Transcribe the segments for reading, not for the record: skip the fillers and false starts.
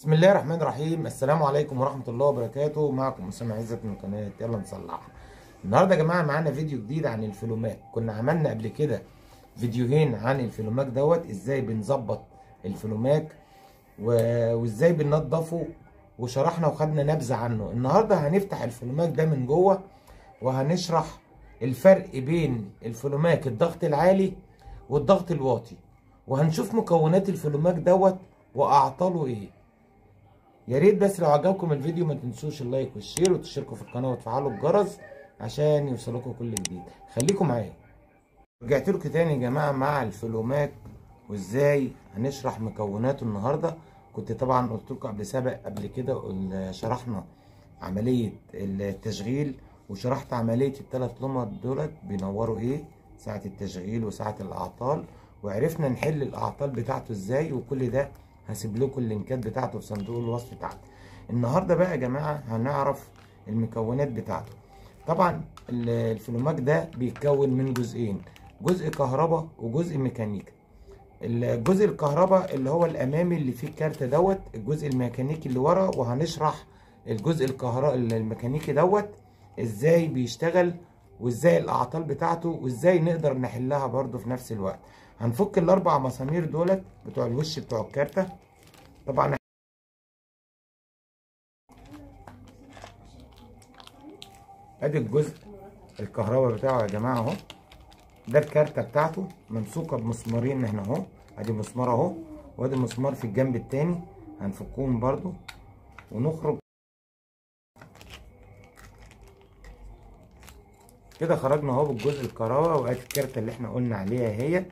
بسم الله الرحمن الرحيم. السلام عليكم ورحمة الله وبركاته. معكم أسامة عزت من قناة يلا نصلحها. النهارده يا جماعة معانا فيديو جديد عن الفلوماك. كنا عملنا قبل كده فيديوهين عن الفلوماك ازاي بنظبط الفلوماك وازاي بننضفه، وشرحنا وخدنا نبذة عنه. النهارده هنفتح الفلوماك ده من جوه وهنشرح الفرق بين الفلوماك الضغط العالي والضغط الواطي، وهنشوف مكونات الفلوماك واعطاله ايه. يا ريت بس لو عجبكم الفيديو ما تنسوش اللايك والشير وتشتركوا في القناه وتفعلوا الجرس عشان يوصلكم كل جديد. خليكم معايا. رجعت لكم تاني يا جماعه مع الفلوماك وازاي هنشرح مكوناته النهارده. كنت طبعا قلت لكم قبل كده شرحنا عمليه التشغيل، وشرحت عمليه الثلاث لمبات بينوروا ايه ساعه التشغيل وساعه الاعطال، وعرفنا نحل الاعطال بتاعته ازاي، وكل ده هسيب لكم اللينكات بتاعته في صندوق الوصف تحت. النهارده بقى يا جماعه هنعرف المكونات بتاعته. طبعا الفلوماك ده بيتكون من جزئين، جزء كهرباء وجزء ميكانيكا. الجزء الكهرباء اللي هو الامامي اللي فيه الكارت الجزء الميكانيكي اللي ورا، وهنشرح الجزء الميكانيكي ازاي بيشتغل وازاي الاعطال بتاعته وازاي نقدر نحلها برضو في نفس الوقت. هنفك الاربع مسامير بتوع الوش بتوع الكارتة. طبعا ادي الجزء الكهرباء بتاعه يا جماعه اهو. ده الكارتة بتاعته ممسوكه بمسمارين هنا اهو، ادي مسمار اهو وادي مسمار في الجنب التاني، هنفكهم برضو ونخرج كده. خرجنا اهو بالجزء الكهرباء، وادي الكارتة اللي احنا قلنا عليها هي.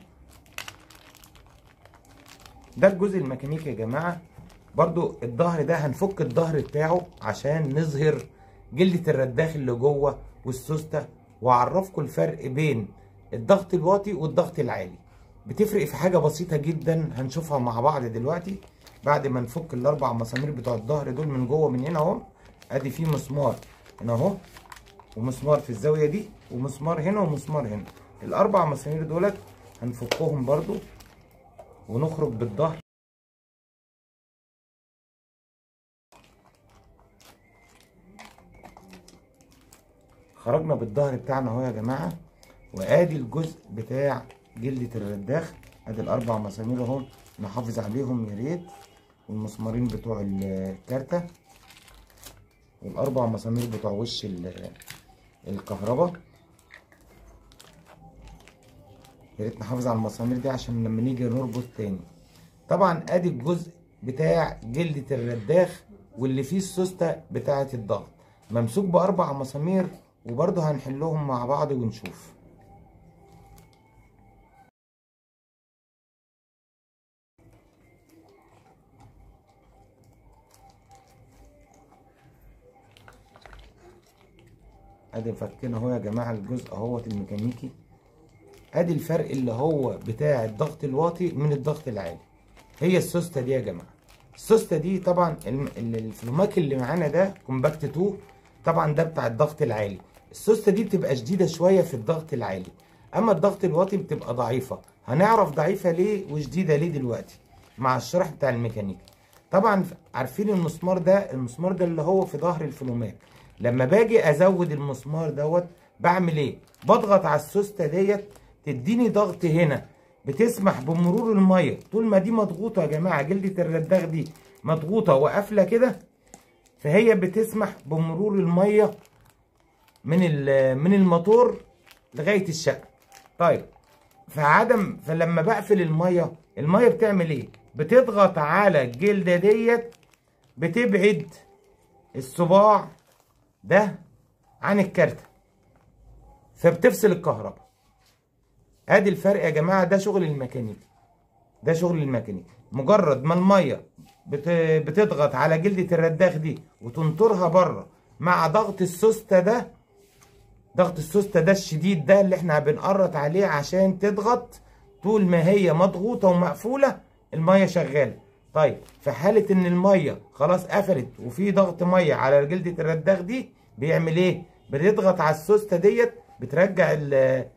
ده الجزء الميكانيكي يا جماعه. برضو الظهر ده هنفك الظهر بتاعه عشان نظهر جلدة الرداخ اللي جوه والسوستة، واعرفكم الفرق بين الضغط الواطي والضغط العالي. بتفرق في حاجة بسيطة جدا هنشوفها مع بعض دلوقتي بعد ما نفك الاربع مسامير بتوع الظهر دول من جوه. من هنا اهو ادي فيه مسمار هنا اهو، ومسمار في الزاوية دي، ومسمار هنا ومسمار هنا. الاربع مسامير هنفكهم برضو ونخرج بالظهر. خرجنا بالظهر بتاعنا اهو يا جماعه، وادي الجزء بتاع جلده الرداخ. ادي الاربع مسامير اهو، نحافظ عليهم يا ريت، والمسمارين بتوع الكارته، والاربع مسامير بتوع وش الكهرباء. يا ريت نحافظ على المسامير دي عشان لما نيجي نربط تاني. طبعا ادي الجزء بتاع جلده الرداخ واللي فيه السوسته بتاعه الضغط، ممسوك باربع مسامير، وبرضه هنحلهم مع بعض ونشوف. ادي فكنا اهو يا جماعه الجزء اهوت الميكانيكي. ادي الفرق اللي هو بتاع الضغط الواطي من الضغط العالي، هي السوسته دي يا جماعه. السوسته دي طبعا الفلوماك اللي معانا ده كومباكت 2، طبعا ده بتاع الضغط العالي. السوسته دي بتبقى شديده شويه في الضغط العالي، اما الضغط الواطي بتبقى ضعيفه. هنعرف ضعيفه ليه وشديده ليه دلوقتي مع الشرح بتاع الميكانيكا. طبعا عارفين المسمار ده اللي هو في ظهر الفلوماك. لما باجي ازود المسمار بعمل ايه؟ بضغط على السوسته تديني ضغط هنا، بتسمح بمرور الميه. طول ما دي مضغوطه يا جماعه، جلده الرداخ دي مضغوطه وقافله كده، فهي بتسمح بمرور الميه من الموتور لغايه الشقه. طيب فلما بقفل الميه بتعمل ايه؟ بتضغط على الجلده بتبعد الصباع ده عن الكارته، فبتفصل الكهرباء. ادي الفرق يا جماعه. ده شغل الميكانيكي. مجرد ما الميه بتضغط على جلده الرداخ دي وتنطرها بره مع ضغط السوسته ده الشديد ده اللي احنا بنقرط عليه عشان تضغط. طول ما هي مضغوطه ومقفوله الميه شغاله. طيب في حاله ان الميه خلاص قفلت وفي ضغط ميه على جلده الرداخ دي، بيعمل ايه؟ بتضغط على السوسته بترجع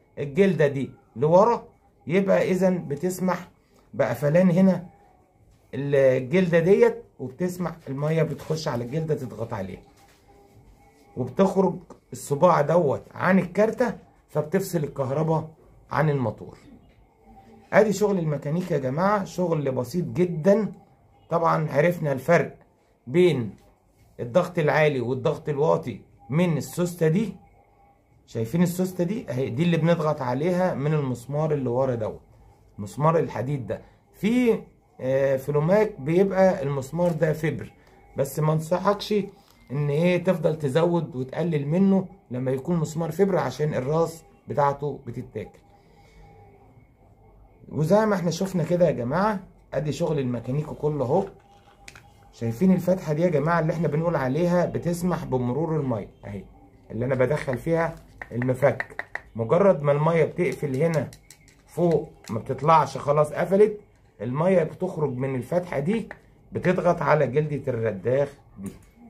الجلده دي لورا. يبقى اذا بتسمح بقفلان هنا الجلده ديت، وبتسمح الميه بتخش على الجلده تضغط عليها، وبتخرج الصباع دوت عن الكارته، فبتفصل الكهرباء عن الموتور. ادي شغل الميكانيكا يا جماعه، شغل بسيط جدا. طبعا عرفنا الفرق بين الضغط العالي والضغط الواطي من السوسته دي. شايفين السوسته دي اهي، دي اللي بنضغط عليها من المسمار اللي ورا دوت، مسمار الحديد ده. في فلوماك بيبقى المسمار ده فبر، بس ما انصحكش ان ايه تفضل تزود وتقلل منه لما يكون مسمار فبر، عشان الراس بتاعته بتتاكل. وزي ما احنا شفنا كده يا جماعه، ادي شغل الميكانيكا كله اهو. شايفين الفتحه دي يا جماعه اللي احنا بنقول عليها بتسمح بمرور الميه اهي، اللي انا بدخل فيها المفك. مجرد ما الميه بتقفل هنا فوق ما بتطلعش، خلاص قفلت، الميه بتخرج من الفتحه دي، بتضغط على جلده الرداخ دي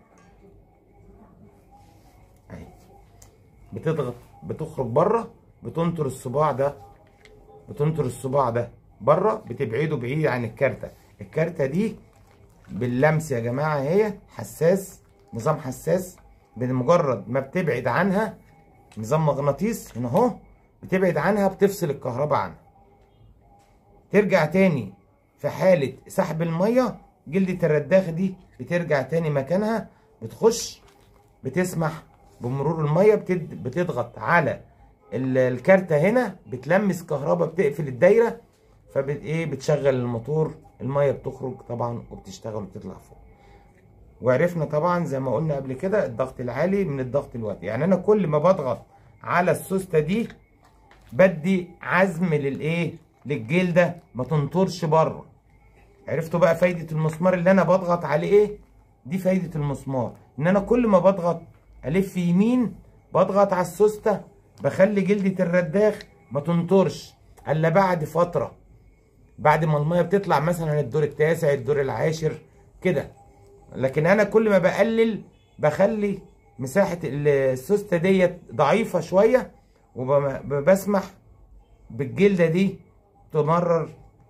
اهي، بتضغط بتخرج بره، بتنطر الصباع ده، بتنطر الصباع ده بره، بتبعده بعيد عن الكارته. الكارته دي باللمس يا جماعه هي حساس، نظام حساس، بمجرد ما بتبعد عنها نظام مغناطيس هنا اهو، بتبعد عنها بتفصل الكهرباء عنها. ترجع تاني في حاله سحب الميه، جلده الرداخ دي بترجع تاني مكانها، بتخش بتسمح بمرور الميه، بتضغط على الكارته هنا، بتلمس كهرباء، بتقفل الدايره، بتشغل الموتور، الميه بتخرج طبعا وبتشتغل وبتطلع فوق. وعرفنا طبعا زي ما قلنا قبل كده الضغط العالي من الضغط الواطي. يعني انا كل ما بضغط على السوسته دي بدي عزم للجلده ما تنطرش بره. عرفتوا بقى فايده المسمار اللي انا بضغط عليه ايه؟ دي فايده المسمار، ان انا كل ما بضغط الف يمين بضغط على السوسته، بخلي جلده الرداخ ما تنطرش الا بعد فتره، بعد ما الميه بتطلع مثلا الدور التاسع الدور العاشر كده. لكن انا كل ما بقلل بخلي مساحه السوسته ديت ضعيفه شويه، وبسمح بالجلده دي تمرر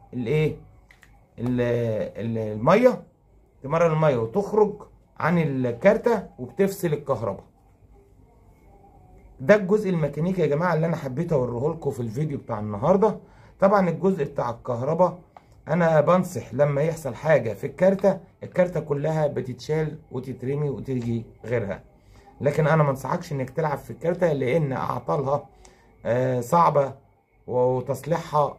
الميه، تمرر الميه وتخرج عن الكارته وبتفصل الكهرباء. ده الجزء الميكانيكي يا جماعه اللي انا حبيت اوريه لكم في الفيديو بتاع النهارده. طبعا الجزء بتاع الكهرباء انا بنصح لما يحصل حاجه في الكارته كلها بتتشال وتترمي وتيجي غيرها. لكن انا ما انصحكش انك تلعب في الكارته، لان اعطالها صعبه وتصليحها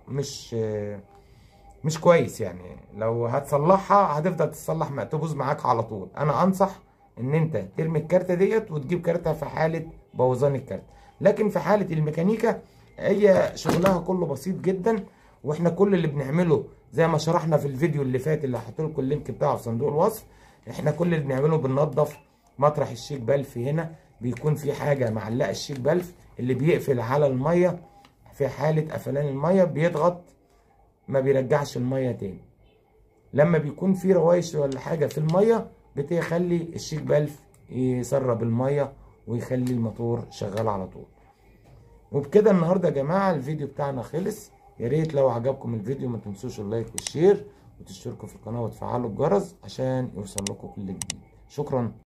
مش كويس. يعني لو هتصلحها هتفضل تصلح تبوظ معاك على طول. انا انصح ان انت ترمي الكارته ديت وتجيب كارته في حاله بوظان الكارته. لكن في حاله الميكانيكا هي شغلها كله بسيط جدا، واحنا كل اللي بنعمله زي ما شرحنا في الفيديو اللي فات اللي هحط لكم اللينك بتاعه في صندوق الوصف. احنا كل اللي بنعمله بننضف مطرح الشيك بلف، هنا بيكون في حاجه معلقه الشيك بلف اللي بيقفل على الميه، في حاله قفلان الميه بيضغط ما بيرجعش الميه تاني. لما بيكون في روايش ولا حاجه في الميه بتخلي الشيك بلف يسرب الميه ويخلي الموتور شغال على طول. وبكده النهارده يا جماعه الفيديو بتاعنا خلص. يا ريت لو عجبكم الفيديو ما تنسوش اللايك والشير وتشتركوا في القناه وتفعلوا الجرس عشان يوصل لكم كل جديد. شكرا.